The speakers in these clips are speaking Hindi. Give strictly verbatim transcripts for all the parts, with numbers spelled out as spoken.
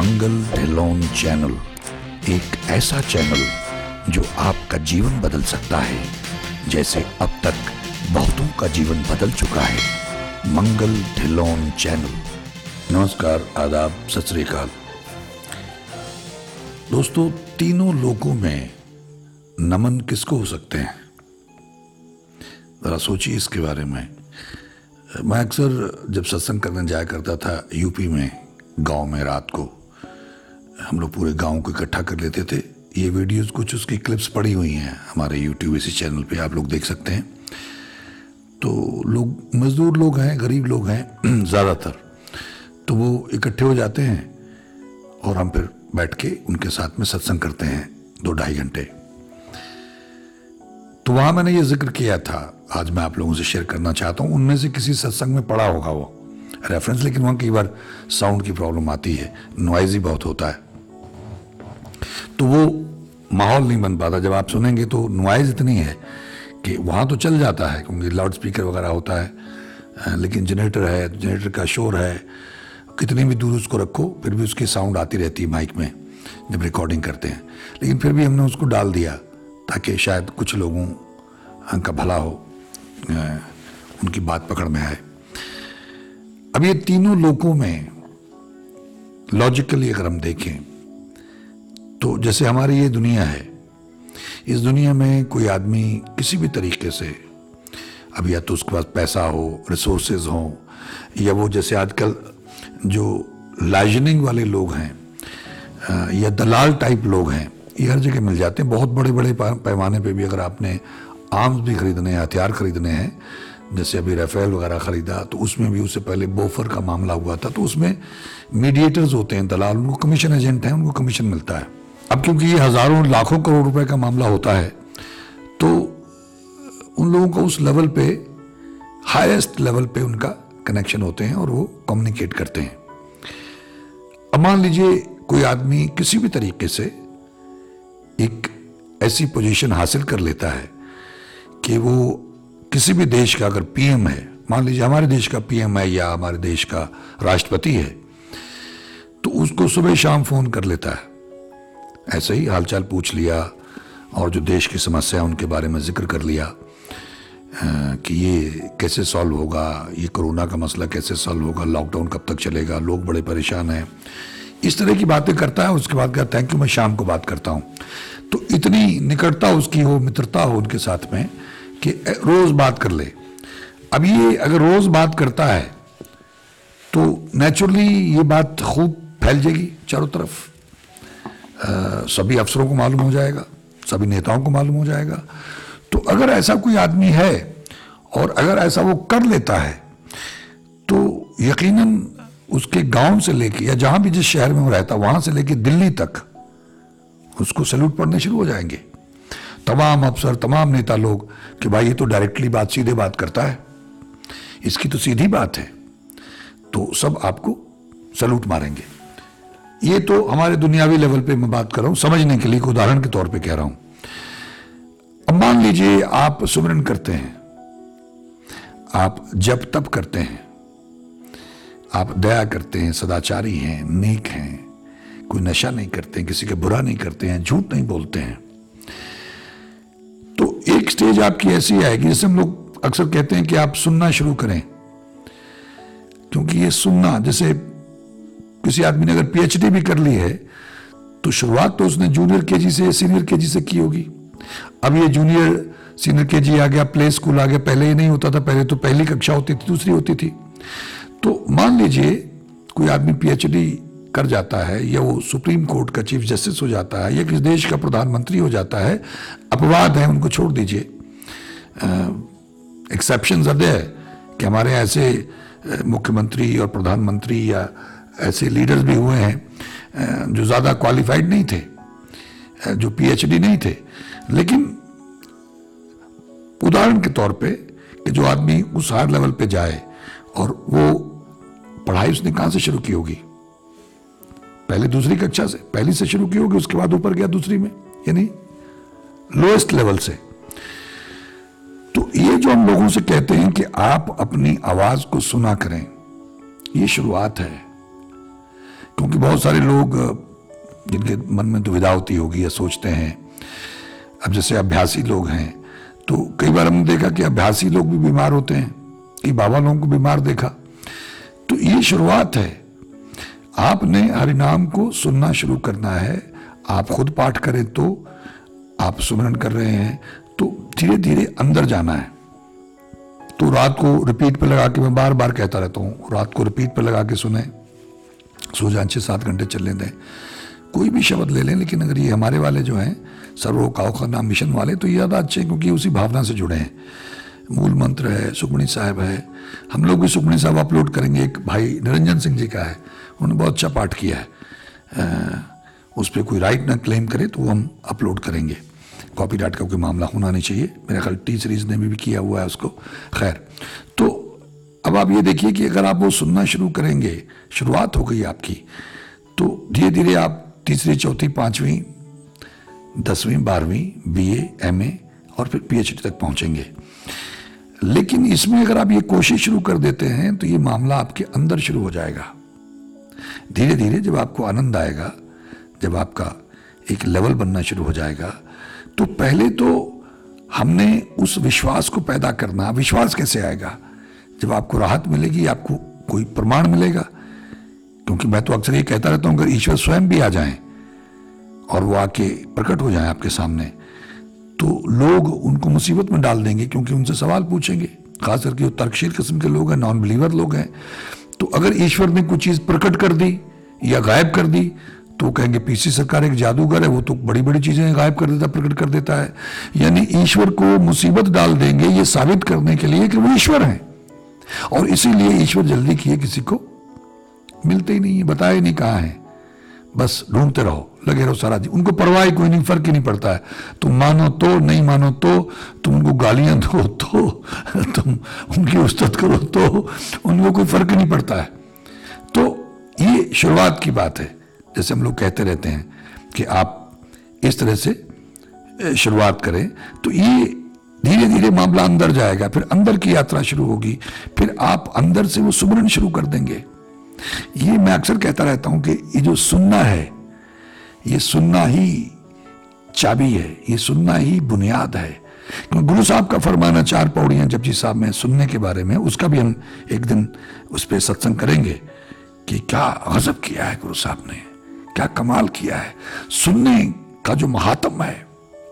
मंगल ढिल्लोन चैनल एक ऐसा चैनल जो आपका जीवन बदल सकता है, जैसे अब तक बहुतों का जीवन बदल चुका है। मंगल ढिल्लोन चैनल। नमस्कार, आदाब, सत श्री अकाल। दोस्तों, तीनों लोकों में नमन किसको हो सकते हैं? जरा सोचिए इसके बारे में। मैं अक्सर जब सत्संग करने जाया करता था यूपी में, गांव में, रात को हम लोग पूरे गांव को इकट्ठा कर लेते थे। ये वीडियोस कुछ उसकी क्लिप्स पड़ी हुई हैं हमारे यूट्यूब इसी चैनल पे, आप लोग देख सकते हैं। तो लोग मजदूर लोग हैं, गरीब लोग हैं ज़्यादातर, तो वो इकट्ठे हो जाते हैं और हम फिर बैठ के उनके साथ में सत्संग करते हैं दो ढाई घंटे। तो वहाँ मैंने ये जिक्र किया था, आज मैं आप लोगों से शेयर करना चाहता हूँ। उनमें से किसी सत्संग में पढ़ा होगा वो रेफरेंस, लेकिन वहाँ कई बार साउंड की प्रॉब्लम आती है, नॉइज़ी बहुत होता है, तो वो माहौल नहीं बन पाता। जब आप सुनेंगे तो नॉइज़ इतनी है कि वहाँ तो चल जाता है क्योंकि लाउड स्पीकर वगैरह होता है, लेकिन जनरेटर है, जनरेटर का शोर है, कितनी भी दूर उसको रखो फिर भी उसकी साउंड आती रहती है माइक में जब रिकॉर्डिंग करते हैं। लेकिन फिर भी हमने उसको डाल दिया ताकि शायद कुछ लोगों का भला हो, उनकी बात पकड़ में आए। अब ये तीनों लोकों में लॉजिकली अगर हम देखें तो जैसे हमारी ये दुनिया है, इस दुनिया में कोई आदमी किसी भी तरीके से, अब या तो उसके पास पैसा हो, रिसोर्सेज हो, या वो जैसे आजकल जो लाइजनिंग वाले लोग हैं या दलाल टाइप लोग हैं, ये हर जगह मिल जाते हैं। बहुत बड़े बड़े पैमाने पे भी अगर आपने आर्म्स भी खरीदने हैं, हथियार खरीदने हैं, जैसे अभी राफेल वगैरह खरीदा, तो उसमें भी उससे पहले बोफर का मामला हुआ था, तो उसमें मीडिएटर्स होते हैं, दलाल, उनको कमीशन एजेंट हैं, उनको कमीशन मिलता है। अब क्योंकि ये हज़ारों लाखों करोड़ रुपए का मामला होता है, तो उन लोगों को उस लेवल पे, हाईएस्ट लेवल पे उनका कनेक्शन होते हैं और वो कम्युनिकेट करते हैं। अब मान लीजिए कोई आदमी किसी भी तरीके से एक ऐसी पोजीशन हासिल कर लेता है कि वो किसी भी देश का अगर पीएम है, मान लीजिए हमारे देश का पीएम है या हमारे देश का राष्ट्रपति है, तो उसको सुबह शाम फोन कर लेता है, ऐसे ही हालचाल पूछ लिया और जो देश की समस्या है उनके बारे में जिक्र कर लिया कि ये कैसे सॉल्व होगा, ये कोरोना का मसला कैसे सॉल्व होगा, लॉकडाउन कब तक चलेगा, लोग बड़े परेशान हैं, इस तरह की बातें करता है। उसके बाद कहता थैंक यू, मैं शाम को बात करता हूँ। तो इतनी निकटता उसकी हो, मित्रता हो उनके साथ में कि रोज बात कर ले। अब ये अगर रोज बात करता है तो नेचुरली ये बात खूब फैल जाएगी चारों तरफ, आ, सभी अफसरों को मालूम हो जाएगा, सभी नेताओं को मालूम हो जाएगा। तो अगर ऐसा कोई आदमी है और अगर ऐसा वो कर लेता है तो यकीनन उसके गांव से लेके या जहां भी जिस शहर में वो रहता, वहां से लेके दिल्ली तक उसको सैल्यूट पड़ने शुरू हो जाएंगे तमाम अफसर, तमाम नेता लोग कि भाई ये तो डायरेक्टली बात, सीधे बात करता है, इसकी तो सीधी बात है, तो सब आपको सैल्यूट मारेंगे। ये तो हमारे दुनियावी लेवल पे मैं बात कर रहा हूं, समझने के लिए, एक उदाहरण के तौर पे कह रहा हूं। अब मान लीजिए आप सुमिरन करते हैं, आप जप तप करते हैं, आप दया करते हैं, सदाचारी हैं, नेक हैं, कोई नशा नहीं करते हैं, किसी का बुरा नहीं करते हैं, झूठ नहीं बोलते हैं, तो एक स्टेज आपकी ऐसी आएगी जिसे हम लोग अक्सर कहते हैं कि आप सुनना शुरू करें। क्योंकि ये सुनना, जैसे किसी आदमी ने अगर पीएचडी भी कर ली है तो शुरुआत तो उसने जूनियर केजी से, सीनियर केजी से की होगी। अब ये जूनियर सीनियर केजी आ गया, प्ले स्कूल आ गया, पहले ये नहीं होता था, पहले तो पहली कक्षा होती थी, दूसरी होती थी। तो मान लीजिए कोई आदमी पीएचडी कर जाता है या वो सुप्रीम कोर्ट का चीफ जस्टिस हो जाता है या किसी देश का प्रधानमंत्री हो जाता है, अपवाद है, उनको छोड़ दीजिए, एक्सेप्शंस आर देयर कि हमारे ऐसे मुख्यमंत्री और प्रधानमंत्री या ऐसे लीडर्स भी हुए हैं जो ज़्यादा क्वालिफाइड नहीं थे, जो पीएचडी नहीं थे, लेकिन उदाहरण के तौर पे कि जो आदमी उस हायर लेवल पे जाए और वो पढ़ाई उसने कहाँ से शुरू की होगी, पहले दूसरी कक्षा से, पहली से शुरू की होगी, उसके बाद ऊपर गया दूसरी में, यानी लोएस्ट लेवल से। तो ये जो हम लोगों से कहते हैं कि आप अपनी आवाज को सुना करें, ये शुरुआत है। क्योंकि बहुत सारे लोग जिनके मन में दुविधा होती होगी या सोचते हैं, अब जैसे अभ्यासी लोग हैं तो कई बार हमने देखा कि अभ्यासी लोग भी बीमार होते हैं, कई बाबा लोगों को बीमार देखा। तो ये शुरुआत है, आपने हरिनाम को सुनना शुरू करना है। आप खुद पाठ करें तो आप सुमरन कर रहे हैं तो धीरे धीरे अंदर जाना है। तो रात को रिपीट पे लगा के, मैं बार बार कहता रहता हूँ, रात को रिपीट पे लगा के सुने, सो जाए, छः सात घंटे चलने दें। कोई भी शब्द ले लें, लेकिन अगर ये हमारे वाले जो हैं सर्वो काओ का नाम मिशन वाले, तो ये ज़्यादा अच्छे हैं क्योंकि उसी भावना से जुड़े हैं। मूल मंत्र है, सुखमणी साहब है, हम लोग भी सुखमणी साहब अपलोड करेंगे। एक भाई निरंजन सिंह जी का है, उन्होंने बहुत अच्छा पाठ किया है, आ, उस पर कोई राइट ना क्लेम करे तो हम अपलोड करेंगे। कॉपी राइट का कोई मामला होना नहीं चाहिए। मेरा ख्याल टी सीरीज ने भी, भी किया हुआ है उसको। खैर, तो अब आप ये देखिए कि अगर आप वो सुनना शुरू करेंगे, शुरुआत हो गई आपकी, तो धीरे धीरे आप तीसरी, चौथी, पाँचवीं, दसवीं, बारहवीं, बीए, एमए और फिर पीएचडी तक पहुंचेंगे। लेकिन इसमें अगर आप ये कोशिश शुरू कर देते हैं तो ये मामला आपके अंदर शुरू हो जाएगा। धीरे धीरे जब आपको आनंद आएगा, जब आपका एक लेवल बनना शुरू हो जाएगा, तो पहले तो हमने उस विश्वास को पैदा करना। विश्वास कैसे आएगा? जब आपको राहत मिलेगी, आपको कोई प्रमाण मिलेगा। क्योंकि मैं तो अक्सर ये कहता रहता हूं, अगर ईश्वर स्वयं भी आ जाएं और वो आके प्रकट हो जाएं आपके सामने, तो लोग उनको मुसीबत में डाल देंगे, क्योंकि उनसे सवाल पूछेंगे। खास करके जो तर्कशील किस्म के लोग हैं, नॉन बिलीवर लोग हैं, तो अगर ईश्वर ने कोई चीज प्रकट कर दी या गायब कर दी तो कहेंगे पीसी सरकार एक जादूगर है, वो तो बड़ी बड़ी चीजें गायब कर देता, प्रकट कर देता है। यानी ईश्वर को मुसीबत डाल देंगे ये साबित करने के लिए कि वो ईश्वर है। और इसीलिए ईश्वर जल्दी किए किसी को मिलते ही नहीं है, बताए नहीं कहाँ है, बस ढूंढते रहो, लगे रहो सारा दिन। उनको परवाह कोई नहीं, फर्क ही नहीं पड़ता है। तुम मानो तो, नहीं मानो तो, तुम उनको गालियां दो तो, तुम उनकी उस्ताद करो तो, उनको कोई फर्क ही नहीं पड़ता है। तो ये शुरुआत की बात है। जैसे हम लोग कहते रहते हैं कि आप इस तरह से शुरुआत करें, तो ये धीरे धीरे मामला अंदर जाएगा, फिर अंदर की यात्रा शुरू होगी, फिर आप अंदर से वो सुमरन शुरू कर देंगे। ये मैं अक्सर कहता रहता हूं कि ये जो सुनना है, ये सुनना ही चाबी है, ये सुनना ही बुनियाद है। क्योंकि गुरु साहब का फरमाना चार पौड़ियां जपजी साहब में सुनने के बारे में, उसका भी हम एक दिन उस पर सत्संग करेंगे कि क्या गजब किया है गुरु साहब ने, क्या कमाल किया है। सुनने का जो महात्म है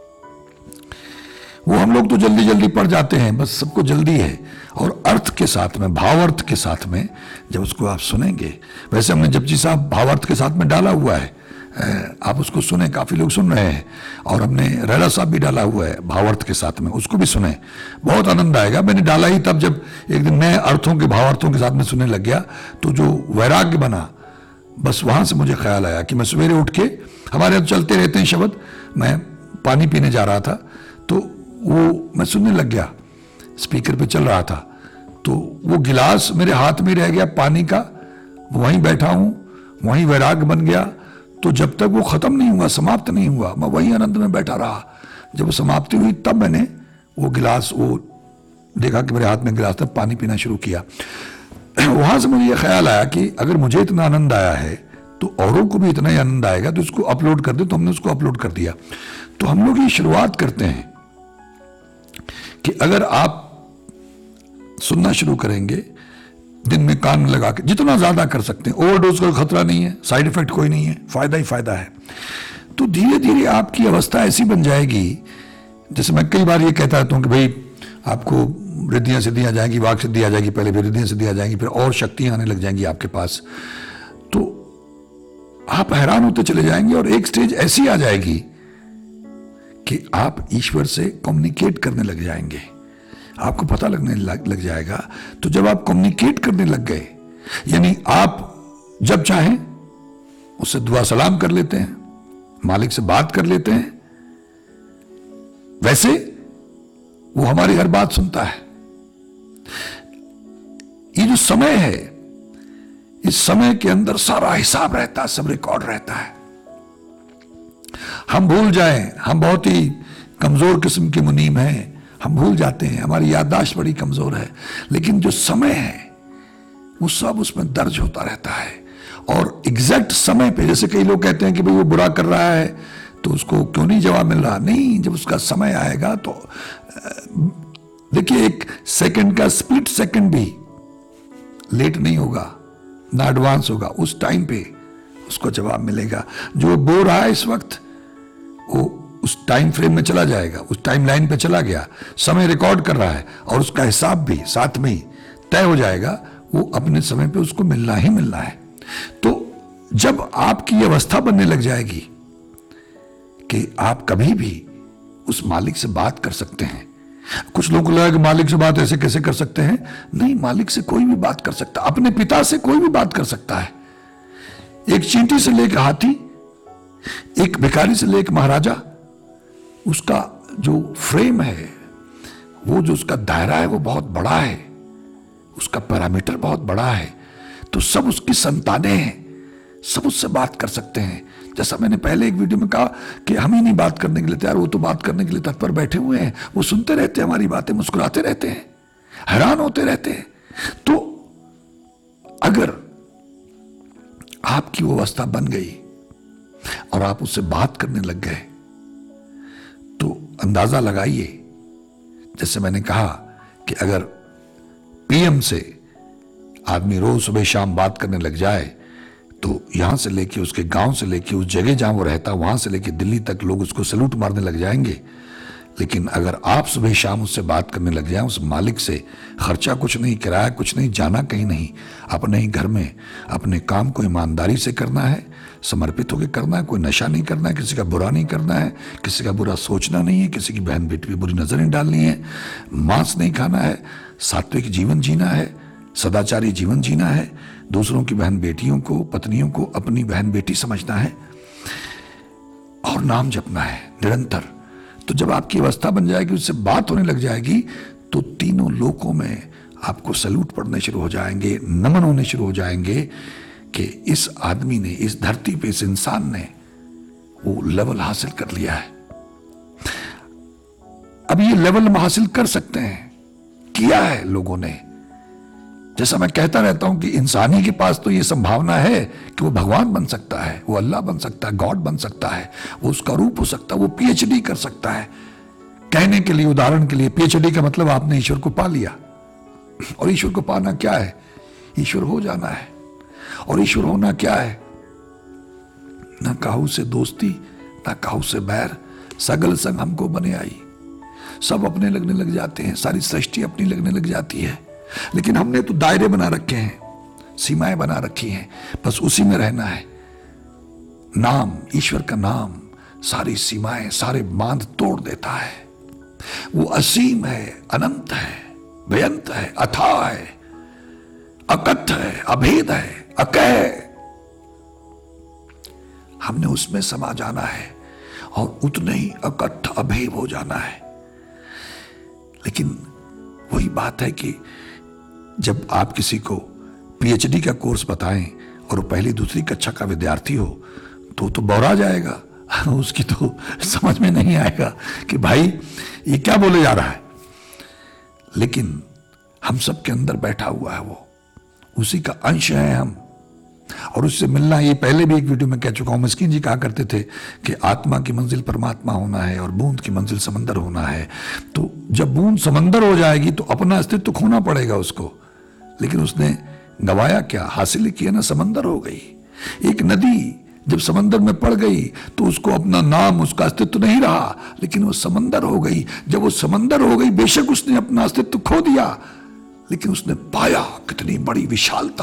वो हम लोग तो जल्दी जल्दी पढ़ जाते हैं, बस सबको जल्दी है। और अर्थ के साथ में, भावार्थ के साथ में जब उसको आप सुनेंगे, वैसे हमने जपजी साहब भावार्थ के साथ में डाला हुआ है, आप उसको सुने, काफी लोग सुन रहे हैं। और हमने रहला साहब भी डाला हुआ है भावार्थ के साथ में, उसको भी सुने, बहुत आनंद आएगा। मैंने डाला ही तब जब एक दिन मैं अर्थों के, भावार्थों के साथ में सुनने लग गया, तो जो वैराग्य बना, बस वहां से मुझे ख्याल आया कि मैं सवेरे उठ के, हमारे यहाँ चलते रहते हैं शब्द, मैं पानी पीने जा रहा था तो वो मैं सुनने लग गया, स्पीकर पे चल रहा था, तो वो गिलास मेरे हाथ में रह गया पानी का, वहीं बैठा हूं, वहीं वैराग्य बन गया। तो जब तक वो खत्म नहीं हुआ, समाप्त नहीं हुआ, मैं वहीं आनंद में बैठा रहा। जब वो समाप्ति हुई तब मैंने वो गिलास, वो देखा कि मेरे हाथ में गिलास था, पानी पीना शुरू किया। वहां से मुझे ये ख्याल आया कि अगर मुझे इतना आनंद आया है तो औरों को भी इतना ही आनंद आएगा, तो इसको अपलोड कर दे। तो हमने उसको अपलोड कर दिया। तो हम लोग ये शुरुआत करते हैं कि अगर आप सुनना शुरू करेंगे, दिन में कान लगा के जितना ज्यादा कर सकते हैं, ओवरडोज का खतरा नहीं है, साइड इफेक्ट कोई नहीं है, फायदा ही फायदा है। तो धीरे धीरे आपकी अवस्था ऐसी बन जाएगी, जैसे मैं कई बार ये कहता रहता हूं कि भाई आपको रिद्धियां सिद्धियां जाएंगी, वाक सिद्धि आ जाएगी, पहले फिर रिद्धियां सिद्धि आ जाएंगी, फिर और शक्तियां आने लग जाएंगी आपके पास। तो आप हैरान होते चले जाएंगे और एक स्टेज ऐसी आ जाएगी कि आप ईश्वर से कम्युनिकेट करने लग जाएंगे, आपको पता लगने लग, लग जाएगा। तो जब आप कम्युनिकेट करने लग गए, यानी आप जब चाहें उससे दुआ सलाम कर लेते हैं, मालिक से बात कर लेते हैं, वैसे वो हमारी हर बात सुनता है। ये जो समय है, इस समय के अंदर सारा हिसाब रहता है, सब रिकॉर्ड रहता है। हम भूल जाएं, हम बहुत ही कमजोर किस्म के मुनीम हैं, हम भूल जाते हैं, हमारी याददाश्त बड़ी कमजोर है, लेकिन जो समय है वो सब उसमें दर्ज होता रहता है। और एग्जैक्ट समय पे, जैसे कई लोग कहते हैं कि भाई वो बुरा कर रहा है तो उसको क्यों नहीं जवाब मिल रहा, नहीं, जब उसका समय आएगा तो देखिए एक सेकंड का स्प्लिट सेकंड भी लेट नहीं होगा ना एडवांस होगा, उस टाइम पे उसको जवाब मिलेगा। जो बोल रहा है इस वक्त वो उस टाइम फ्रेम में चला जाएगा, उस टाइम लाइन पे चला गया, समय रिकॉर्ड कर रहा है और उसका हिसाब भी साथ में ही तय हो जाएगा, वो अपने समय पे उसको मिलना ही मिलना है। तो जब आपकी अवस्था बनने लग जाएगी कि आप कभी भी उस मालिक से बात कर सकते हैं, कुछ लोगों को लगा कि मालिक से बात ऐसे कैसे कर सकते हैं, नहीं, मालिक से कोई भी बात कर सकता, अपने पिता से कोई भी बात कर सकता है। एक चींटी से लेकर हाथी, एक भिखारी से लेकर महाराजा, उसका जो फ्रेम है, वो जो उसका दायरा है वो बहुत बड़ा है, उसका पैरामीटर बहुत बड़ा है। तो सब उसकी संतानें हैं, सब उससे बात कर सकते हैं। जैसा मैंने पहले एक वीडियो में कहा कि हम ही नहीं बात करने के लिए तैयार, वो तो बात करने के लिए तत्पर बैठे हुए हैं, वो सुनते रहते हैं हमारी बातें, मुस्कुराते रहते हैं, हैरान होते रहते हैं। तो अगर आपकी वो अवस्था बन गई और आप उससे बात करने लग गए तो अंदाजा लगाइए, जैसे मैंने कहा कि अगर पीएम से आदमी रोज सुबह शाम बात करने लग जाए तो यहां से लेके उसके गांव से लेके उस जगह जहां वो रहता वहां से लेके दिल्ली तक लोग उसको सैल्यूट मारने लग जाएंगे। लेकिन अगर आप सुबह शाम उससे बात करने लग जाएं, उस मालिक से, खर्चा कुछ नहीं, किराया कुछ नहीं, जाना कहीं नहीं, अपने ही घर में अपने काम को ईमानदारी से करना है, समर्पित होकर करना है, कोई नशा नहीं करना है, किसी का बुरा नहीं करना है, किसी का बुरा सोचना नहीं है, किसी की बहन बेटी पे बुरी नजर नहीं डालनी है, मांस नहीं खाना है, सात्विक जीवन जीना है, सदाचारी जीवन जीना है, दूसरों की बहन बेटियों को, पत्नियों को अपनी बहन बेटी समझना है और नाम जपना है निरंतर। तो जब आपकी अवस्था बन जाएगी, उससे बात होने लग जाएगी, तो तीनों लोकों में आपको सैल्यूट पड़ने शुरू हो जाएंगे, नमन होने शुरू हो जाएंगे कि इस आदमी ने, इस धरती पे, इस इंसान ने वो लेवल हासिल कर लिया है। अब ये लेवल हम हासिल कर सकते हैं, किया है लोगों ने। जैसा मैं कहता रहता हूं कि इंसानी के पास तो ये संभावना है कि वो भगवान बन सकता है, वो अल्लाह बन सकता है, गॉड बन सकता है, वो उसका रूप हो सकता है, वो पीएचडी कर सकता है। कहने के लिए, उदाहरण के लिए, पीएचडी का मतलब आपने ईश्वर को पा लिया। और ईश्वर को पाना क्या है? ईश्वर हो जाना है। और ईश्वर होना क्या है? ना काहू से दोस्ती, ना काहू से बैर, सगल संग हमको बने आई। सब अपने लगने लग जाते हैं, सारी सृष्टि अपनी लगने लग जाती है, लेकिन हमने तो दायरे बना रखे हैं, सीमाएं बना रखी हैं, बस उसी में रहना है। नाम, ईश्वर का नाम सारी सीमाएं, सारे बांध तोड़ देता है। वो असीम है, अनंत है, बेअंत है, अथाह है, अकथ है, अभेद है, अकह। हमने उसमें समा जाना है और उतने ही अकथ अभेद हो जाना है। लेकिन वही बात है कि जब आप किसी को पीएचडी का कोर्स बताएं और वो पहली दूसरी कक्षा का विद्यार्थी हो तो तो बौरा जाएगा, उसकी तो समझ में नहीं आएगा कि भाई ये क्या बोले जा रहा है। लेकिन हम सब के अंदर बैठा हुआ है, वो उसी का अंश है हम, और उससे मिलना, ये पहले भी एक वीडियो में कह चुका हूं। मस्कीन जी कहा करते थे कि आत्मा की मंजिल परमात्मा होना है और बूंद की मंजिल समंदर होना है। तो जब बूंद समंदर हो जाएगी तो अपना अस्तित्व तो खोना पड़ेगा उसको, लेकिन उसने गवाया क्या? हासिल किया ना, समंदर हो गई। एक नदी जब समंदर में पड़ गई तो उसको अपना नाम, उसका अस्तित्व तो नहीं रहा, लेकिन वो समंदर हो गई। जब वो समंदर हो गई, बेशक उसने अपना अस्तित्व खो दिया, लेकिन उसने पाया कितनी बड़ी विशालता,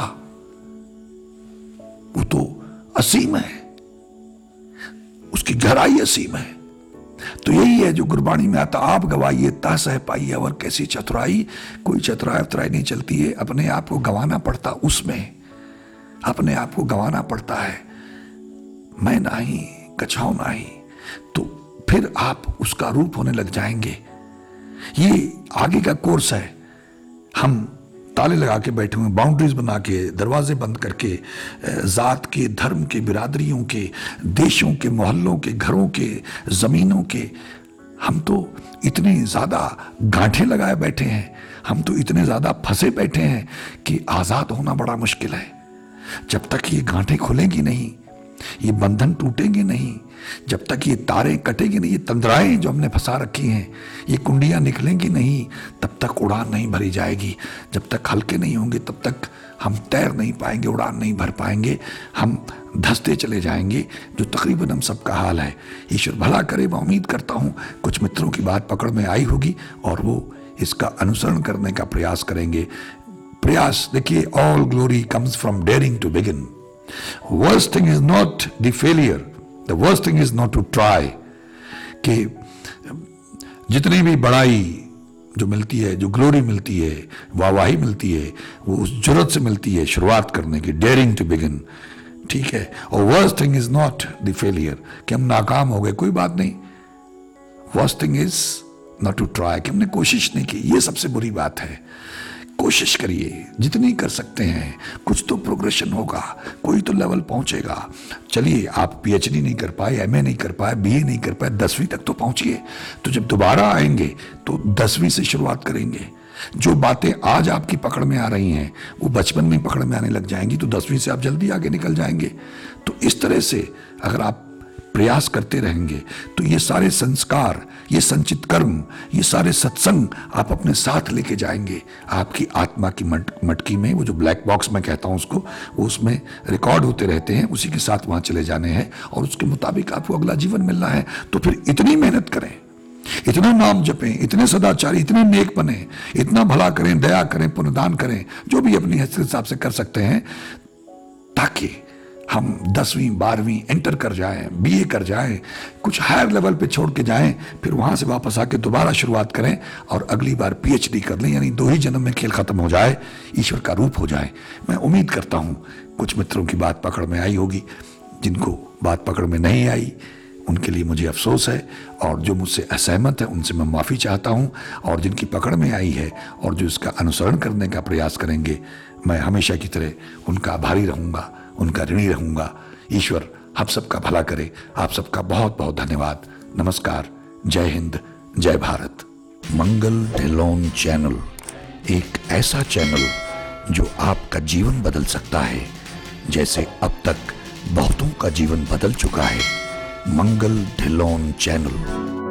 वो तो असीम है, उसकी गहराई असीम है। तो यही है जो गुरबाणी में आता, आप गवाइए ता सह पाइए और कैसी चतुराई। कोई चतुराई उतराई नहीं चलती है, अपने आप को गंवाना पड़ता, उसमें अपने आप को गंवाना पड़ता है। मैं नहीं, कछाओ नहीं, तो फिर आप उसका रूप होने लग जाएंगे। ये आगे का कोर्स है। हम ताले लगा के बैठे हुए, बाउंड्रीज बना के, दरवाजे बंद करके, जात के, धर्म के, बिरादरियों के, देशों के, मोहल्लों के, घरों के, जमीनों के, हम तो इतने ज्यादा गांठें लगाए बैठे हैं, हम तो इतने ज्यादा फंसे बैठे हैं कि आजाद होना बड़ा मुश्किल है। जब तक ये गांठें खुलेंगी नहीं, ये बंधन टूटेंगे नहीं, जब तक ये तारें कटेंगी नहीं, ये तंद्राएं जो हमने फंसा रखी हैं, ये कुंडियां निकलेंगी नहीं, तब तक उड़ान नहीं भरी जाएगी। जब तक हल्के नहीं होंगे तब तक हम तैर नहीं पाएंगे, उड़ान नहीं भर पाएंगे, हम धंसते चले जाएंगे, जो तकरीबन हम सबका हाल है। ईश्वर भला करे। मैं उम्मीद करता हूँ कुछ मित्रों की बात पकड़ में आई होगी और वो इसका अनुसरण करने का प्रयास करेंगे। प्रयास, देखिए, all glory comes from daring to begin. Worst thing is not the failure, the worst thing is not to try. कि जितनी भी बड़ाई जो मिलती है, जो ग्लोरी मिलती है, वाहवाही मिलती है, वो उस जुर्रत से मिलती है शुरुआत करने की, डेयरिंग टू बिगिन, ठीक है। और worst thing is not the failure, कि हम नाकाम हो गए, कोई बात नहीं। Worst thing is not to try, कि हमने कोशिश नहीं की, ये सबसे बुरी बात है। कोशिश करिए जितनी कर सकते हैं, कुछ तो प्रोग्रेशन होगा, कोई तो लेवल पहुंचेगा। चलिए, आप पीएचडी नहीं कर पाए, एमए नहीं कर पाए, बीए नहीं कर पाए, दसवीं तक तो पहुंचिए। तो जब दोबारा आएंगे तो दसवीं से शुरुआत करेंगे। जो बातें आज आपकी पकड़ में आ रही हैं वो बचपन में पकड़ में आने लग जाएंगी, तो दसवीं से आप जल्दी आगे निकल जाएंगे। तो इस तरह से अगर आप प्रयास करते रहेंगे तो ये सारे संस्कार, ये संचित कर्म, ये सारे सत्संग आप अपने साथ लेके जाएंगे। आपकी आत्मा की मट, मटकी में, वो जो ब्लैक बॉक्स मैं कहता हूँ उसको, वो उसमें रिकॉर्ड होते रहते हैं, उसी के साथ वहाँ चले जाने हैं और उसके मुताबिक आपको अगला जीवन मिलना है। तो फिर इतनी मेहनत करें, इतना नाम जपें, इतने सदाचारी, इतने नेक बने, इतना भला करें, दया करें, पुण्यदान करें, जो भी अपनी हैसियत के हिसाब से कर सकते हैं, ताकि हम दसवीं बारहवीं एंटर कर जाएं, बीए कर जाएं, कुछ हायर लेवल पे छोड़ के जाएं, फिर वहां से वापस आके दोबारा शुरुआत करें और अगली बार पीएचडी कर लें। यानी दो ही जन्म में खेल खत्म हो जाए, ईश्वर का रूप हो जाए। मैं उम्मीद करता हूं कुछ मित्रों की बात पकड़ में आई होगी। जिनको बात पकड़ में नहीं आई उनके लिए मुझे अफसोस है, और जो मुझसे असहमत है उनसे मैं माफ़ी चाहता हूं। और जिनकी पकड़ में आई है और जो इसका अनुसरण करने का प्रयास करेंगे, मैं हमेशा की तरह उनका आभारी रहूंगा, उनका ऋणी रहूंगा। ईश्वर आप सबका भला करे। आप सबका बहुत बहुत धन्यवाद। नमस्कार, जय हिंद, जय भारत। मंगल ढिल्लोन चैनल एक ऐसा चैनल जो आपका जीवन बदल सकता है, जैसे अब तक बहुतों का जीवन बदल चुका है। मंगल ढिल्लोन चैनल।